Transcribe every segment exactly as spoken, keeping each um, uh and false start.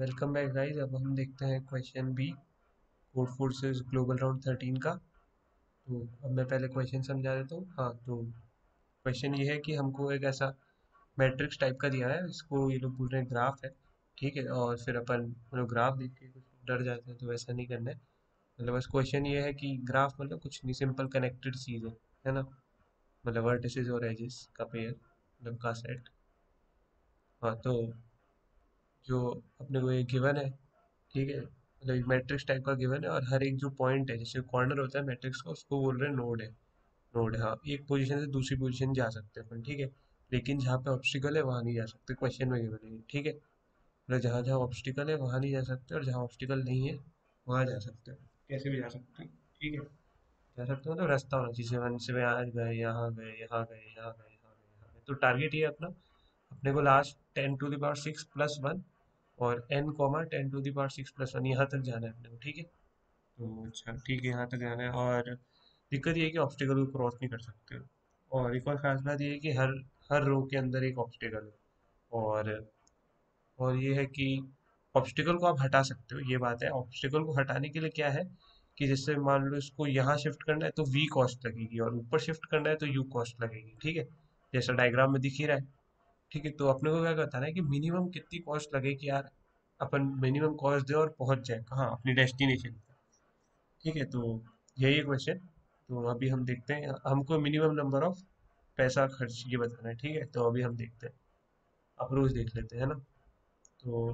Welcome back guys. अब हम देखते हैं question B, Codeforces global round thirteen का। तो अब मैं पहले क्वेश्चन समझा देता हूँ। हाँ, तो क्वेश्चन ये है कि हमको एक ऐसा मैट्रिक्स टाइप का दिया है, इसको ये लोग बोल रहे हैं ग्राफ है। ठीक है, और फिर अपन मतलब ग्राफ देख के कुछ डर जाते हैं, तो वैसा नहीं करना है। मतलब बस क्वेश्चन ये है कि ग्राफ मतलब कुछ नहीं, सिंपल कनेक्टेड चीज़ है है ना। मतलब वर्टिसेस और एजेस का पेयर, मतलब का सेट। हाँ, तो जो अपने को ये गिवन है, ठीक है, मतलब एक मैट्रिक्स टाइप का गिवन है, और हर एक जो पॉइंट है, जैसे कॉर्नर होता है मैट्रिक्स का, उसको बोल रहे हैं नोड है। नोड है, हाँ, एक पोजीशन से दूसरी पोजीशन जा सकते हैं अपन, ठीक है। लेकिन जहाँ पे ऑब्स्टिकल है वहाँ नहीं जा सकते, क्वेश्चन में गिवन है, ठीक है। मतलब जहाँ जहाँ ऑब्स्टिकल है वहाँ नहीं जा सकते, और जहाँ ऑब्स्टिकल नहीं है वहाँ जा सकते हैं। कैसे भी जा सकते हैं, ठीक है। जा सकते हो तो रास्ता होना चाहिए, वन से यहाँ गए, यहाँ गए, यहाँ गए, यहाँ गए, यहाँ गए, यहाँ गए। तो टारगेट ये है अपना, अपने को last ten to the power six plus one और N comma ten to the power six plus one, यहाँ तक जाना है अपने को, ठीक है। तो अच्छा ठीक है, यहाँ तक जाना है। और दिक्कत ये है कि ऑब्स्टिकल को क्रॉस नहीं कर सकते हो। और एक और खास बात ये है कि हर हर रो के अंदर एक ऑब्स्टिकल है। और और ये है कि ऑब्स्टिकल को आप हटा सकते हो, ये बात है। ऑब्स्टिकल को हटाने के लिए क्या है कि जैसे मान लो इसको यहाँ शिफ्ट करना है तो वी कॉस्ट लगेगी, और ऊपर शिफ्ट करना है तो यू कॉस्ट लगेगी, ठीक है। जैसा डायग्राम में दिख ही रहा है, ठीक है। तो अपने को क्या करता है कि मिनिमम कितनी कॉस्ट लगे कि यार अपन मिनिमम कॉस्ट दे और पहुंच जाए कहाँ, अपनी डेस्टिनेशन। ठीक है, तो यही है क्वेश्चन। तो अभी हम देखते हैं, हमको मिनिमम नंबर ऑफ पैसा खर्च ये बताना है, ठीक है। तो अभी हम देखते हैं, अप्रोच देख लेते हैं ना। तो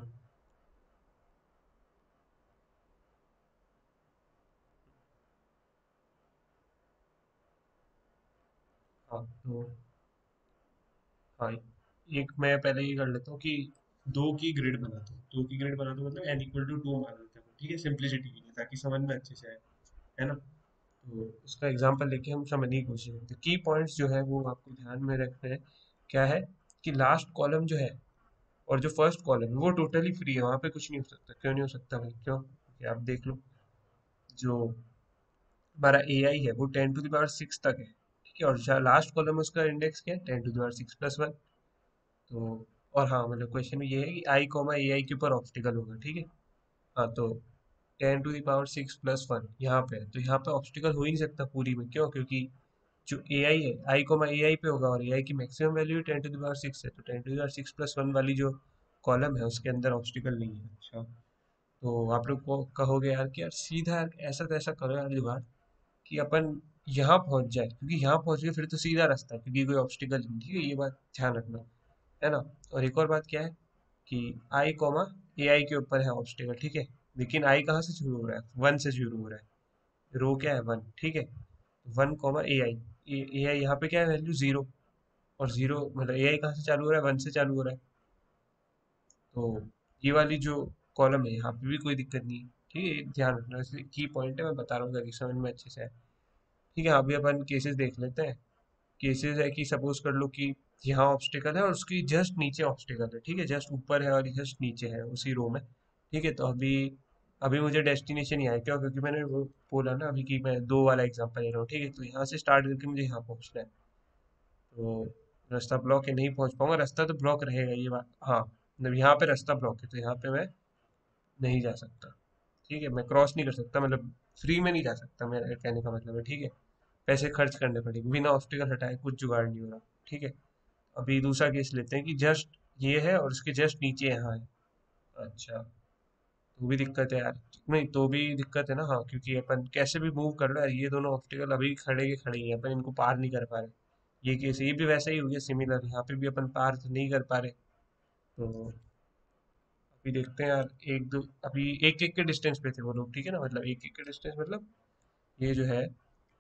हाँ, तो हाँ, एक मैं पहले ये कर लेता हूँ कि दो की ग्रिड बनाता हूँ। दो की ग्रिड बनाता हूँ मतलब एन इक्वल टू टू मान लेते हैं, ठीक है, सिंप्लिसिटी के लिए, ताकि समझ में अच्छे से आए, है ना। तो इसका एग्जांपल लेके हम समझने की कोशिश करते हैं। की पॉइंट्स जो है वो आपको ध्यान में रखना है। क्या है कि लास्ट कॉलम जो है और जो फर्स्ट कॉलम है वो टोटली फ्री है, वहाँ पे कुछ नहीं हो सकता। क्यों नहीं हो सकता भाई, क्यों? क्योंकि आप देख लो, जो हमारा ए आई है वो ten to the power six तक है, ठीक है। और जो लास्ट कॉलम उसका इंडेक्स क्या है, ten to the power six plus one. तो और हाँ, मतलब क्वेश्चन में ये है कि आई कॉमा ए आई के ऊपर ऑब्स्टिकल होगा, ठीक है। हाँ, तो ten to the power six plus one यहाँ पे है, तो यहाँ पे ऑब्स्टिकल हो ही नहीं सकता पूरी में। क्यों? क्योंकि जो ए आई है, आई कोमा ए आई पे होगा, और ए आई की maximum value ten to the power six है। तो ten to the power six plus one वाली जो कॉलम है उसके अंदर ऑब्स्टिकल नहीं है। अच्छा, तो आप लोग को कहोगे यार कि यार सीधा यार ऐसा तैसा करो यार जुगाड़ कि अपन यहाँ पहुंच जाए, क्योंकि यहाँ पहुंच गए फिर तो सीधा रास्ता है, क्योंकि कोई ऑब्स्टिकल नहीं, ठीक है। ये बात ध्यान रखना, है ना। और एक और बात क्या है कि आई कॉमा ए आई के ऊपर है ऑब्स्टिकल, ठीक है। लेकिन आई कहाँ से शुरू हो रहा है? वन से शुरू हो रहा है। रो क्या है? वन, ठीक है। वन कॉमा ए आई, ए आई यहाँ पे क्या है वैल्यू? जीरो। और जीरो मतलब ए आई कहाँ से चालू हो रहा है? वन से चालू हो रहा है। तो ये वाली जो कॉलम है यहाँ पे भी कोई दिक्कत नहीं है, ठीक है। ये ध्यान रखना, इसलिए की पॉइंट है, मैं बता रहा हूँ ताकि समझ में अच्छे से आए। ठीक है, अभी अपन केसेस देख लेते हैं। केसेस है कि सपोज कर लो कि यहाँ ऑब्स्टिकल है और उसकी जस्ट नीचे ऑब्स्टिकल है, ठीक है। जस्ट ऊपर है और जस्ट नीचे है उसी रो में, ठीक है। तो अभी अभी मुझे डेस्टिनेशन ही आया, क्यों? क्योंकि मैंने वो बोला ना अभी कि मैं दो वाला एग्जांपल ले रहा हूँ, ठीक है। तो यहाँ से स्टार्ट करके मुझे यहाँ पहुँचना है। तो रास्ता ब्लॉक है, नहीं पहुँच पाऊंगा, रास्ता तो ब्लॉक रहेगा, ये बात। हाँ, मतलब यहाँ पे रास्ता ब्लॉक है, तो यहाँ पे मैं नहीं जा सकता, ठीक है। मैं क्रॉस नहीं कर सकता, मतलब फ्री में नहीं जा सकता, मेरा कहने का मतलब है, ठीक है। पैसे खर्च करने पड़ेंगे, बिना ऑब्स्टिकल हटाए कुछ जुगाड़ नहीं हो रहा, ठीक है। अभी दूसरा केस लेते हैं कि जस्ट ये है और उसके जस्ट नीचे यहाँ है। अच्छा, तो भी दिक्कत है यार। नहीं, तो भी दिक्कत है ना, हाँ, क्योंकि अपन कैसे भी मूव कर रहे हैं, ये दोनों ऑब्स्टिकल अभी खड़े के खड़े ही हैं, अपन इनको पार नहीं कर पा रहे। ये केस ये भी वैसा ही हो गया सिमिलर, यहाँ पे भी अपन पार तो नहीं कर पा रहे। तो अभी देखते हैं यार, एक दो अभी एक एक के डिस्टेंस पे थे वो लोग, ठीक है ना। मतलब एक एक के डिस्टेंस मतलब ये जो है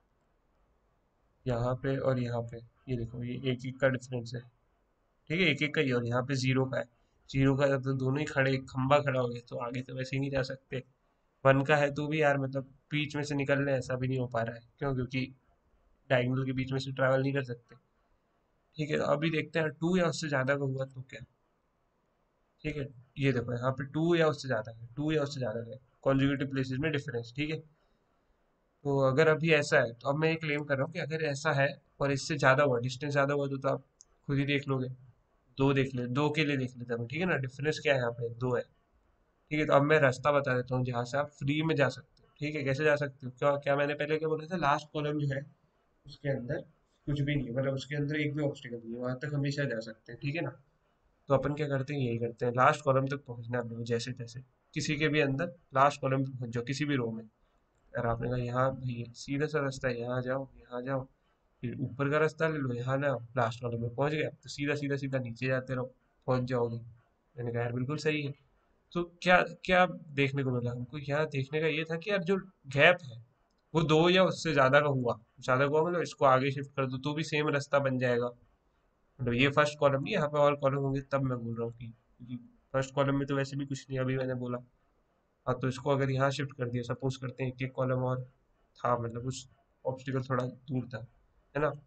यहाँ पे और यहाँ पे, ये देखो, ये एक एक का डिफरेंस है, ठीक है। एक एक का ही, और यहाँ पे जीरो का है। जीरो का है तो दोनों ही खड़े, एक खंबा खड़ा हो गया, तो आगे तो वैसे ही नहीं जा सकते। वन का है तो भी यार मतलब बीच में से निकलना ऐसा भी नहीं हो पा रहा है, क्यों? क्योंकि डायगोनल के बीच में से ट्रैवल नहीं कर सकते, ठीक है। तो अभी देखते हैं टू या उससे ज्यादा का हुआ तो क्या, ठीक है। ये देखो यहाँ पे टू या उससे ज्यादा है, टू या उससे ज्यादा है, कॉन्जुगेटिव प्लेसेस में डिफरेंस, ठीक है। तो अगर अभी ऐसा है तो अब मैं ये क्लेम कर रहा हूँ कि अगर ऐसा है और इससे ज्यादा हुआ, डिस्टेंस ज्यादा हुआ, तो, तो आप खुद ही देख लोगे। दो देख ले, दो के लिए देख लेते हैं, ठीक है ना। डिफरेंस क्या है यहाँ पे? दो है, ठीक है, तो अब मैं रास्ता बता देता हूँ जहाँ से आप फ्री में जा सकते हो। ठीक है, कैसे जा सकते हो, क्या क्या मैंने पहले क्या बोला था, लास्ट कॉलम जो है उसके अंदर कुछ भी नहीं है, मतलब उसके अंदर एक भी ऑब्स्टिकल नहीं है, वहां तक हमेशा जा सकते हैं। ठीक है ना। तो अपन क्या करते हैं, यही करते हैं, लास्ट कॉलम तक पहुंचना है अपने को जैसे तैसे, किसी के भी अंदर लास्ट कॉलम तक पहुंच जाओ, किसी भी रो में। अगर आपने कहा यहाँ भाई सीधा सा रास्ता है, यहाँ जाओ यहाँ जाओ, फिर ऊपर का रास्ता ले लो, यहाँ ना लास्ट कॉलम में पहुंच गया, तो सीधा सीधा सीधा नीचे जाते रहो, पहुंच जाओगे। मैंने कहा यार बिल्कुल सही है। तो क्या क्या देखने को मिला हमको, यहाँ देखने का ये था कि यार जो गैप है वो दो या उससे ज्यादा का हुआ, ज्यादा का हुआ मतलब इसको आगे शिफ्ट कर दो तो भी सेम रास्ता बन जाएगा। मतलब ये फर्स्ट कॉलम नहीं, यहाँ पे और कॉलम होंगे तब मैं बोल रहा हूँ कि क्योंकि फर्स्ट कॉलम में तो वैसे भी कुछ नहीं, अभी मैंने बोला। हाँ, तो इसको अगर यहाँ शिफ्ट कर दिया, सपोज करते हैं एक एक कॉलम और था, मतलब उस ऑब्स्टिकल थोड़ा दूर था, है ना।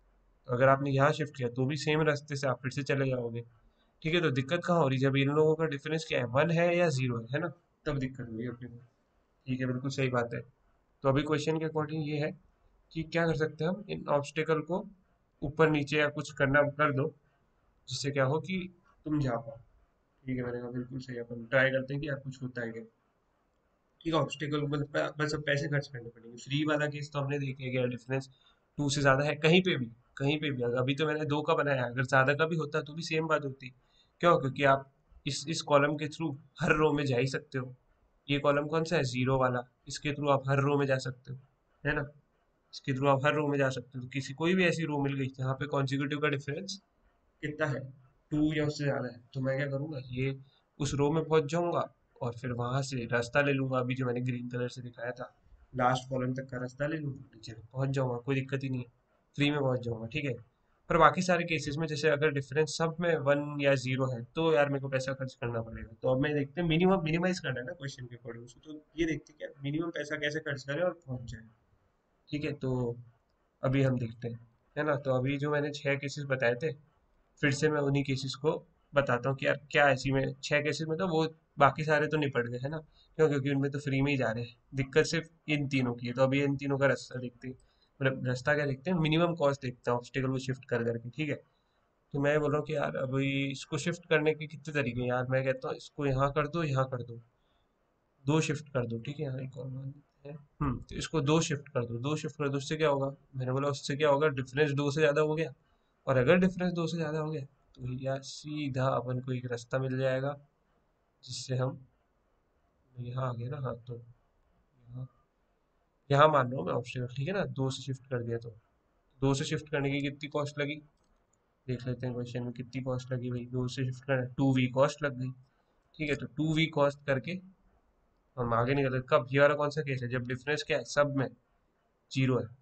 तो अगर आपने यहाँ शिफ्ट किया तो भी सेम रास्ते से आप फिर से चले जाओगे। ठीक है, तो दिक्कत कहाँ हो रही है, जब इन लोगों का डिफरेंस क्या है, वन है या जीरो है है ना, तब दिक्कत हुई अपने को। ठीक है, बिल्कुल सही बात है। तो अभी क्वेश्चन के अकॉर्डिंग ये है कि क्या कर सकते हैं हम, इन ऑब्स्टिकल को ऊपर नीचे या कुछ करना कर दो, जिससे क्या हो कि तुम जा पाओ। ठीक है, मैंने कहा बिल्कुल सही, अपन ट्राई करते हैं कि यार कुछ होता है क्या। ठीक है, ऑब्स्टिकल मतलब प- बस अब पैसे खर्च करने पड़ेंगे। फ्री वाला केस तो हमने देख लिया, डिफरेंस टू से ज्यादा है कहीं पे भी, कहीं पे भी। अगर अभी तो मैंने दो का बनाया है, अगर ज्यादा का भी होता तो भी सेम बात होती। क्यों, क्योंकि आप इस इस कॉलम के थ्रू हर रो में जा ही सकते हो। ये कॉलम कौन सा है, जीरो वाला, इसके थ्रू आप हर रो में जा सकते हो, है ना। इसके थ्रू आप हर रो में जा सकते हो, तो किसी कोई भी ऐसी रो मिल गई जहाँ पे कॉन्जिक्यूटिव का डिफरेंस कितना है, टू या उससे ज्यादा है, तो मैं क्या करूंगा, ये उस रो में पहुंच जाऊंगा और फिर वहां से रास्ता ले लूंगा, अभी जो मैंने ग्रीन कलर से दिखाया था, लास्ट कॉलम तक का रास्ता ले लूंगा, नीचे पहुंच जाऊंगा, कोई दिक्कत ही नहीं है, फ्री में पहुंच जाऊंगा। ठीक है। पर बाकी सारे केसेस में, जैसे अगर डिफरेंस सब में वन या जीरो है, तो यार मेरे को पैसा खर्च करना पड़ेगा। तो अब मैं देखते हैं, मिनिमम मिनिमाइज करना है ना क्वेश्चन के अकॉर्डिंग, तो ये देखते हैं कि मिनिमम पैसा कैसे खर्च करें और पहुंच जाए। ठीक है, तो अभी हम देखते हैं, है ना। तो अभी जो मैंने छह केसेस बताए थे, फिर से मैं उन्हीं केसेस को बताता हूँ कि यार क्या ऐसी में छह केसेस में तो वो बाकी सारे तो निपट गए, है ना। क्यों, क्योंकि उनमें तो फ्री में ही जा रहे हैं, दिक्कत सिर्फ इन तीनों की है। तो अभी इन तीनों का रास्ता देखते हैं, मतलब रास्ता क्या देखते हैं, मिनिमम कॉस्ट देखते हैं ऑब्स्टिकल को शिफ्ट कर करके। ठीक है। तो मैं बोल रहा हूँ कि यार अभी इसको शिफ्ट करने के कितने तरीके हैं यार, मैं कहता हूँ इसको यहाँ कर दो, यहाँ कर दो, दो शिफ्ट कर दो। ठीक है, यहाँ एक और मान लेते हैं, हम्म तो इसको दो शिफ्ट कर दो, दो शिफ्ट कर दो, उससे क्या होगा, मैंने बोला उससे क्या होगा, डिफरेंस दो से ज्यादा हो गया। और अगर डिफरेंस दो से ज्यादा हो गया तो या सीधा अपन को एक रास्ता मिल जाएगा, जिससे हम यहाँ आ गए ना। हाँ, तो यहाँ यहाँ मान लो मैं ऑप्शन, ठीक है ना, दो से शिफ्ट कर दिया, तो दो से शिफ्ट करने की कितनी कॉस्ट लगी, देख लेते हैं क्वेश्चन में कितनी कॉस्ट लगी भाई, दो से शिफ्ट करना टू वी कॉस्ट लग गई। ठीक है, तो टू वी कॉस्ट करके हम आगे निकलते हैं। कब, ये वाला कौन सा केस है, जब डिफरेंस क्या है, सब में जीरो है।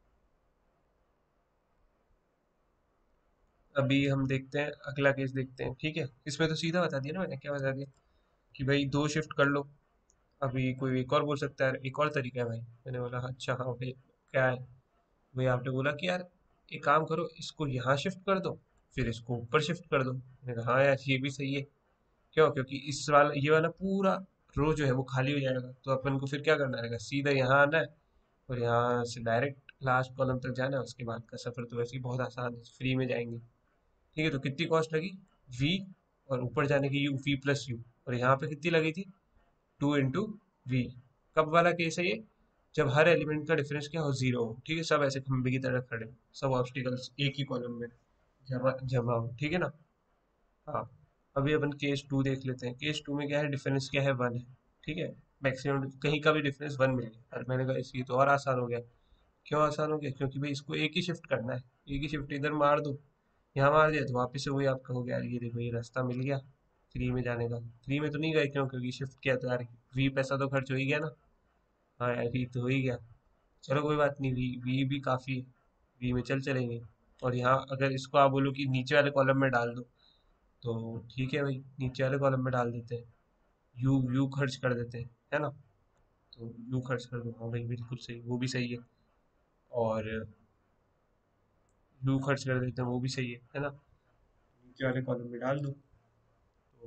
अभी हम देखते हैं अगला केस देखते हैं। ठीक है, इसमें तो सीधा बता दिया ना मैंने, क्या बता दिया कि भाई दो शिफ्ट कर लो। अभी कोई एक और बोल सकता है, एक और तरीका है भाई, मैंने बोला हाँ, अच्छा हाँ भाई, क्या है भाई, आपने बोला कि यार एक काम करो, इसको यहाँ शिफ्ट कर दो, फिर इसको ऊपर शिफ्ट कर दो। मैंने कहा हाँ यार ये भी सही है। क्यों, क्योंकि इस वाला ये वाला पूरा रो जो है वो खाली हो जाएगा, तो अपन को फिर क्या करना रहेगा, सीधा यहाँ आना है और यहाँ से डायरेक्ट लास्ट कॉलम तक जाना है। उसके बाद का सफर तो वैसे ही बहुत आसान है, फ्री में जाएंगे। ठीक है, तो कितनी कॉस्ट लगी, वी, और ऊपर जाने की यू, वी प्लस यू, और यहाँ पे कितनी लगी थी, टू इंटू वी। कब वाला केस है ये, जब हर एलिमेंट का डिफरेंस क्या हो, जीरो हो। ठीक है, सब ऐसे खंबे की तरह खड़े हो, सब ऑब्स्टिकल्स एक ही कॉलम में जमा जमा हो। ठीक है ना। हाँ, अभी अपन केस टू देख लेते हैं। केस टू में क्या है, डिफरेंस क्या है, वन है। ठीक है, मैक्सिमम कहीं का भी डिफरेंस वन मिल गया, और मैंने कहा इसलिए तो और आसान हो गया। क्यों आसान हो गया, क्योंकि भाई इसको एक ही शिफ्ट करना है, एक ही शिफ्ट इधर मार दो, यहाँ मार दिया, तो वापस से वही आप कहोगे यार ये देखो ये रास्ता मिल गया फ्री में जाने का। फ्री में तो नहीं गए, क्यों, क्योंकि शिफ्ट किया तो यार वी पैसा तो खर्च हो ही गया ना। हाँ यार वी तो हो ही गया। चलो कोई बात नहीं, वी वी भी काफ़ी है, वी में चल चलेंगे। और यहाँ अगर इसको आप बोलो कि नीचे वाले कॉलम में डाल दो, तो ठीक है भाई, नीचे वाले कॉलम में डाल देते हैं, यू यू खर्च कर देते हैं, है ना। तो यू खर्च कर दो, हाँ भाई बिल्कुल सही, वो भी सही है। और यू खर्च कर देते हैं, वो भी सही है है ना। नीचे वाले कॉलम में डाल दो, तो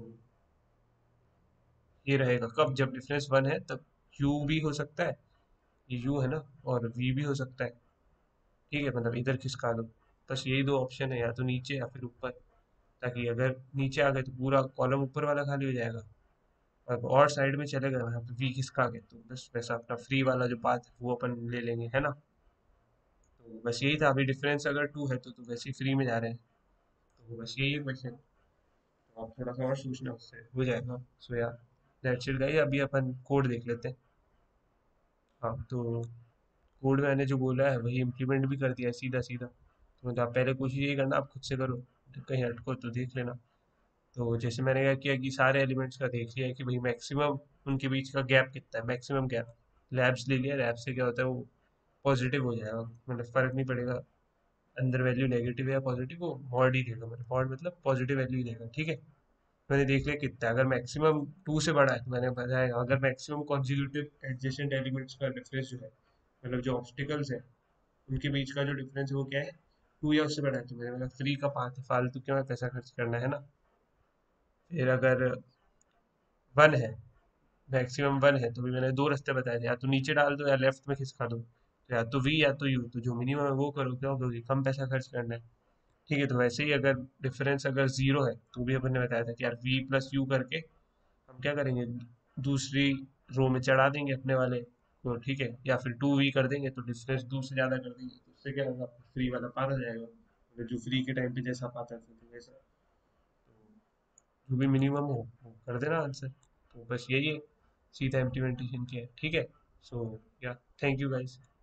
ये रहेगा कब, जब डिफरेंस वन है तब यू भी हो सकता है, ये यू है ना, और वी भी हो सकता है। ठीक है, मतलब इधर खिसका दो। बस यही दो ऑप्शन है, या तो नीचे या फिर ऊपर, ताकि अगर नीचे आ गए तो पूरा कॉलम ऊपर वाला खाली हो जाएगा, अब और साइड में चले गए वहाँ पे वी किसका आगे, तो बस वैसा अपना फ्री वाला जो पाथ है वो अपन ले लेंगे, है ना। तो बस यही था, अभी डिफरेंस अगर टू है तो तो वैसे ही फ्री में जा रहे हैं। तो बस यही है क्वेश्चन, तो आप थोड़ा सा और सोचना, उससे हो जाएगा। सो यार दैट्स इट गाइस, अभी अपन कोड देख लेते हैं। हाँ तो कोड मैंने जो बोला है वही इम्प्लीमेंट भी कर दिया है सीधा सीधा। तो मतलब आप पहले कोशिश यही करना, आप खुद से करो, कहीं अटको तो देख लेना। तो जैसे मैंने क्या किया कि सारे एलिमेंट्स का देख लिया है कि भाई मैक्सिमम उनके बीच का गैप कितना है, मैक्सिमम गैप। लैब्स ले लिया, लैब से क्या होता है वो पॉजिटिव हो जाएगा, मतलब फर्क नहीं पड़ेगा अंदर वैल्यू नेगेटिव या पॉजिटिव, वो मॉड ही देगा, मतलब मॉड मतलब पॉजिटिव वैल्यू ही देगा, ठीक है। मैंने देख लिया कितना है, अगर मैक्सिमम टू से बड़ा है तो मैंने बताया अगर मैक्सिमम कॉन्जिक्यूटिव एडजेसेंट एलिमेंट्स का डिफरेंस जो है, मतलब जो ऑब्स्टिकल्स है उनके बीच का जो डिफरेंस है वो क्या है, टू या उससे बड़ा है, तो मैंने बोला फ्री का पाथ है, फालतू क्यों है पैसा खर्च करना, है ना। फिर अगर वन है, मैक्सिमम वन है, तो भी मैंने दो रास्ते बताए थे, या तो नीचे डाल दो या लेफ्ट में खिसका दो, तो या तो वी या तो यू, तो जो मिनिमम है वो करो, क्यों, क्योंकि कम पैसा खर्च करना है। ठीक है, तो वैसे ही अगर डिफरेंस अगर जीरो है तो भी अपन ने बताया था कि यार वी प्लस यू करके हम क्या करेंगे, दूसरी रो में चढ़ा देंगे अपने वाले को, ठीक है, या फिर टू वी कर देंगे तो डिफरेंस टू से ज़्यादा कर देंगे, तो उससे क्या होगा, फ्री वाला पार हो जाएगा, मतलब जो फ्री के टाइम पे जैसा पाता था तो वैसा, जो भी मिनिमम हो वो कर देना आंसर। तो बस यही है, सीधा इम्प्लीमेंटेशन किया है, ठीक है। सो या थैंक यू गाइस।